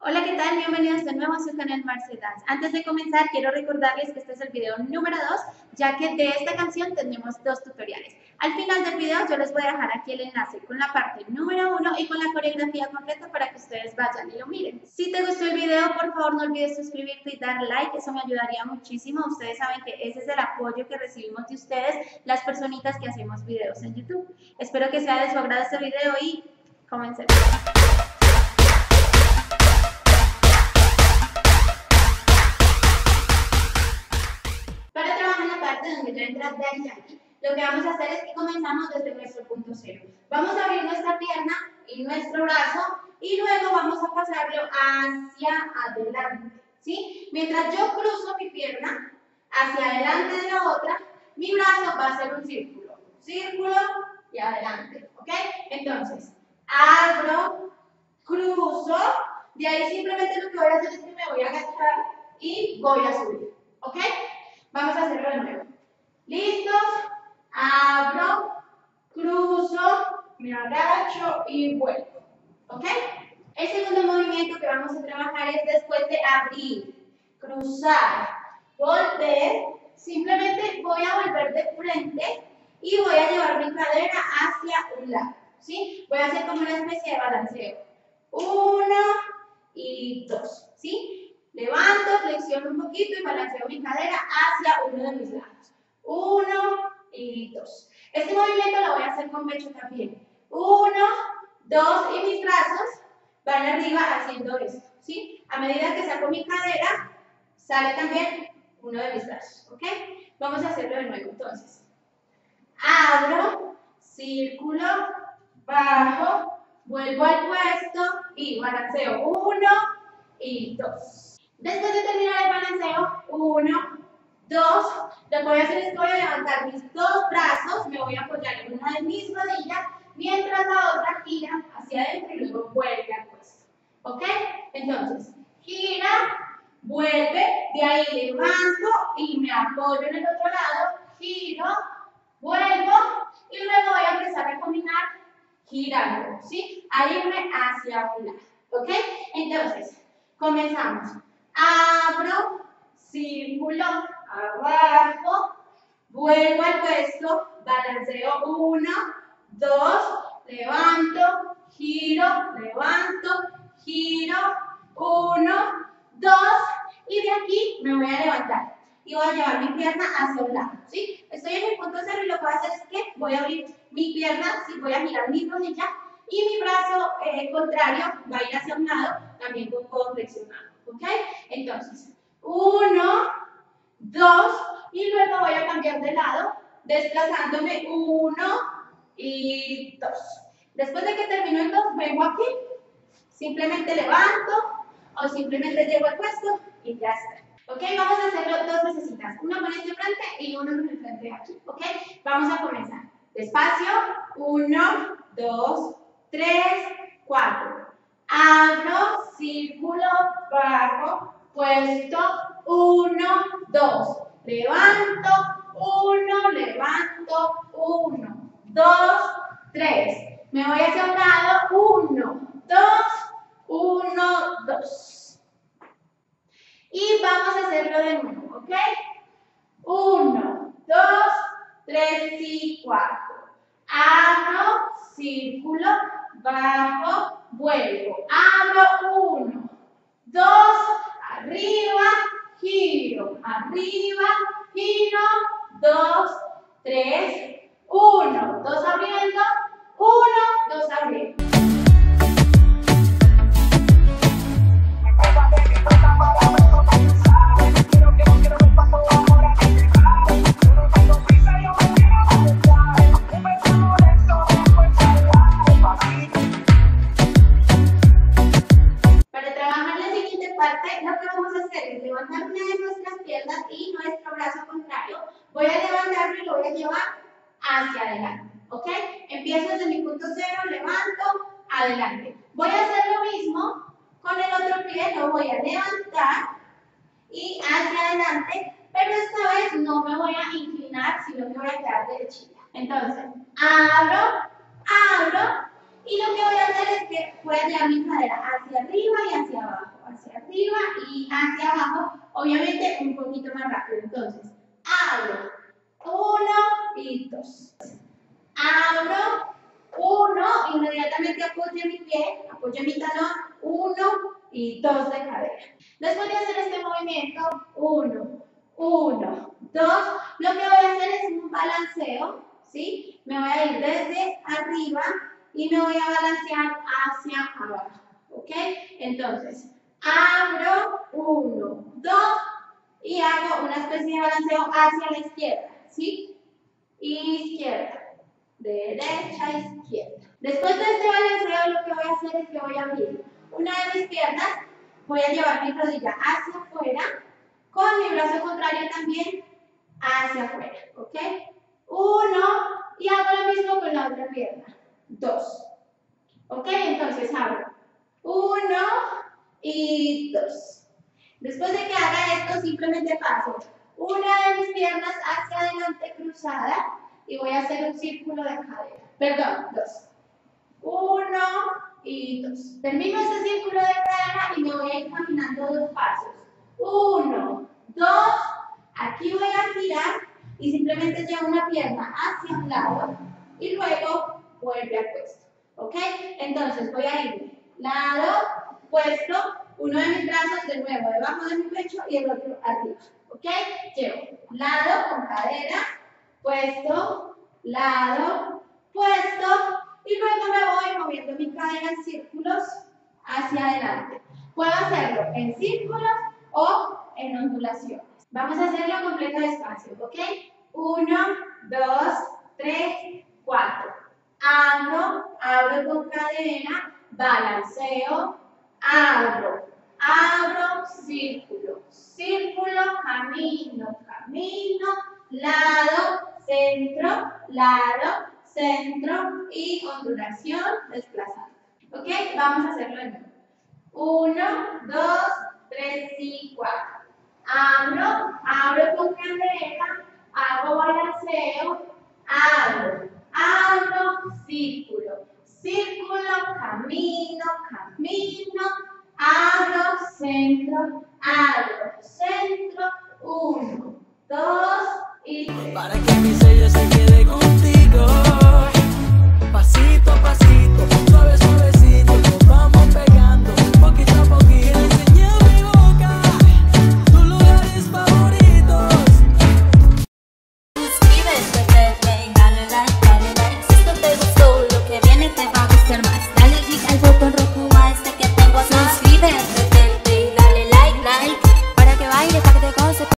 Hola, ¿qué tal? Bienvenidos de nuevo a su canal Marce Dance. Antes de comenzar, quiero recordarles que este es el video número 2, ya que de esta canción tenemos dos tutoriales. Al final del video yo les voy a dejar aquí el enlace con la parte número 1 y con la coreografía completa para que ustedes vayan y lo miren. Si te gustó el video, por favor no olvides suscribirte y dar like, eso me ayudaría muchísimo. Ustedes saben que ese es el apoyo que recibimos de ustedes, las personitas que hacemos videos en YouTube. Espero que sea de su agrado este video y comencemos. Donde ya entra Daddy Yankee, lo que vamos a hacer es que comenzamos desde nuestro punto cero. Vamos a abrir nuestra pierna y nuestro brazo y luego vamos a pasarlo hacia adelante, ¿sí? Mientras yo cruzo mi pierna hacia adelante de la otra, mi brazo va a hacer un círculo, círculo y adelante, ¿ok? Entonces, abro, cruzo, de ahí simplemente lo que voy a hacer es que me voy a agachar y voy a subir, ¿ok? Vamos a hacerlo de nuevo. ¿Listos? Abro, cruzo, me agacho y vuelvo. ¿Ok? El segundo movimiento que vamos a trabajar es después de abrir, cruzar, volver. Simplemente voy a volver de frente y voy a llevar mi cadera hacia un lado. ¿Sí? Voy a hacer como una especie de balanceo. 1 y 2. ¿Sí? Levanto, flexiono un poquito y balanceo mi cadera hacia uno de mis lados. 1 y 2. Este movimiento lo voy a hacer con pecho también. 1, 2 y mis brazos van arriba haciendo esto. ¿Sí? A medida que saco mi cadera, sale también uno de mis brazos. ¿Ok? Vamos a hacerlo de nuevo entonces. Abro, círculo, bajo, vuelvo al puesto y balanceo 1 y 2. Después de terminar el balanceo, 1, 2, lo que voy a hacer es que voy a levantar mis dos brazos, me voy a apoyar en una de mis rodillas, mientras la otra gira hacia adentro y luego vuelve al puesto. ¿Ok? Entonces, gira, vuelve, de ahí levanto y me apoyo en el otro lado, giro, vuelvo y luego voy a empezar a combinar girando, ¿sí? A irme hacia un lado. ¿Ok? Entonces, comenzamos. Abro, círculo, abajo, vuelvo al puesto, balanceo 1, 2, levanto, giro, giro, 1, 2, y de aquí me voy a levantar y voy a llevar mi pierna hacia un lado, ¿sí? Estoy en mi punto cero y lo que voy a hacer es que voy a abrir mi pierna, ¿sí? Voy a girar mi rodilla y mi brazo contrario va a ir hacia un lado, también con codo flexionado, ¿ok? Entonces, 1, 2, y luego voy a cambiar de lado, desplazándome 1 y 2. Después de que termino el 2, vengo aquí, simplemente levanto o simplemente llego al puesto y ya está. ¿Ok? Vamos a hacerlo dos veces, una con este frente y una con el frente de aquí. ¿Ok? Vamos a comenzar. Despacio, 1, 2, 3, 4. Abro, círculo, bajo, puesto, 1, 2. Levanto, 1, 2, 3. Me voy hacia un lado, 1, 2, 1, 2. Y vamos a hacerlo de nuevo, ¿ok? 1, 2, 3 y 4. Abro, círculo, bajo, vuelvo. Abro, 1, 2, arriba, giro, 2, 3, 1, 2 abriendo, 1, 2 abriendo. Lo que vamos a hacer es levantar una de nuestras piernas y nuestro brazo contrario. Voy a levantarlo y lo voy a llevar hacia adelante. ¿Ok? Empiezo desde mi punto cero, levanto, adelante. Voy a hacer lo mismo con el otro pie, lo voy a levantar y hacia adelante, pero esta vez no me voy a inclinar, sino que voy a quedar derechita. Entonces, abro Y lo que voy a hacer es que voy a llevar mi cadera hacia arriba y hacia abajo, hacia arriba y hacia abajo, obviamente un poquito más rápido. Entonces, abro, 1 y 2. Abro, 1, inmediatamente apoyo mi pie, apoyo mi talón, 1 y 2 de cadera. Después de hacer este movimiento, 1, 1, 2, lo que voy a hacer es un balanceo, ¿sí? Me voy a ir desde arriba y me voy a balancear hacia abajo, ¿ok? Entonces, abro, 1, 2 y hago una especie de balanceo hacia la izquierda, ¿sí? Izquierda, derecha, izquierda. Después de este balanceo, lo que voy a hacer es que voy a abrir una de mis piernas, voy a llevar mi rodilla hacia afuera, con mi brazo contrario también hacia afuera, ¿ok? 1 y hago lo mismo con la otra pierna. 2. ¿Ok? Entonces abro 1 y 2. Después de que haga esto, simplemente paso una de mis piernas hacia adelante cruzada y voy a hacer un círculo de cadera. Perdón, 2. 1 y 2. Termino este círculo de cadera y me voy a ir caminando 2 pasos. 1, 2. Aquí voy a girar y simplemente llevo una pierna hacia un lado y luego vuelve al puesto. ¿Ok? Entonces voy a irme lado, puesto, uno de mis brazos de nuevo debajo de mi pecho y el otro arriba. ¿Ok? Llevo lado con cadera, puesto, lado, puesto y luego me voy moviendo mi cadera en círculos hacia adelante. Puedo hacerlo en círculos o en ondulaciones. Vamos a hacerlo completo despacio, ¿ok? 1, 2, 3, 4. Abro con cadera, balanceo, abro, círculo, círculo, camino, lado, centro y ondulación, desplazando. ¿Ok? Vamos a hacerlo de nuevo. 1, 2, 3 y 4. Abro con cadera, hago balanceo, abro, círculo, camino, abro, centro, 1, 2 y 3. Para que mi sello se quede contigo, pasito a pasito, suave, suavecito, nos vamos pegando, poquito a poquito. Enseñé mi boca, tus lugares favoritos. Suscríbete, dale like, si esto te gustó, lo que viene te va a gustar más. Dale click al botón rojo a este que tengo acá. Suscríbete, dale like, para que baile, para que te